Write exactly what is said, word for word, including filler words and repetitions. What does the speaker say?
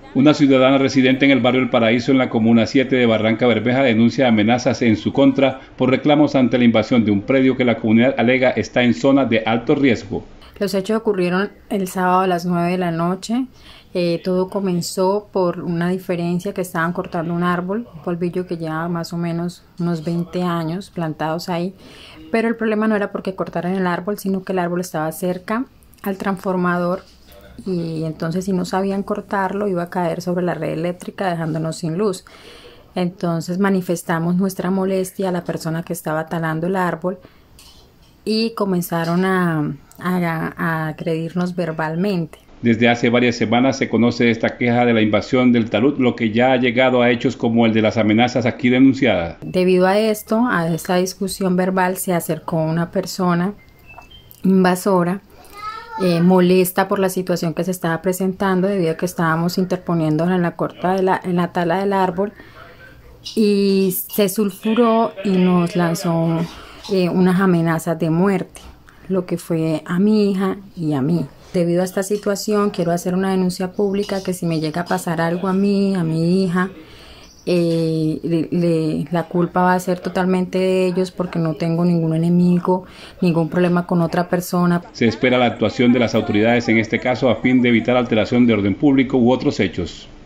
Una ciudadana residente en el barrio El Paraíso, en la comuna siete de Barranca Bermeja, denuncia amenazas en su contra por reclamos ante la invasión de un predio que la comunidad alega está en zona de alto riesgo. Los hechos ocurrieron el sábado a las nueve de la noche. Eh, todo comenzó por una diferencia que estaban cortando un árbol, un polvillo que lleva más o menos unos veinte años plantados ahí, pero el problema no era porque cortaran el árbol, sino que el árbol estaba cerca al transformador y entonces si no sabían cortarlo iba a caer sobre la red eléctrica dejándonos sin luz. Entonces manifestamos nuestra molestia a la persona que estaba talando el árbol y comenzaron a, a, a agredirnos verbalmente. Desde hace varias semanas se conoce esta queja de la invasión del talud, lo que ya ha llegado a hechos como el de las amenazas aquí denunciadas. Debido a esto, a esta discusión verbal, se acercó una persona invasora, eh, molesta por la situación que se estaba presentando debido a que estábamos interponiendo en la corta de la, en la tala del árbol, y se sulfuró y nos lanzó eh, unas amenazas de muerte, lo que fue a mi hija y a mí. Debido a esta situación quiero hacer una denuncia pública que si me llega a pasar algo a mí, a mi hija, eh, le, le, la culpa va a ser totalmente de ellos porque no tengo ningún enemigo, ningún problema con otra persona. Se espera la actuación de las autoridades en este caso a fin de evitar alteración de orden público u otros hechos.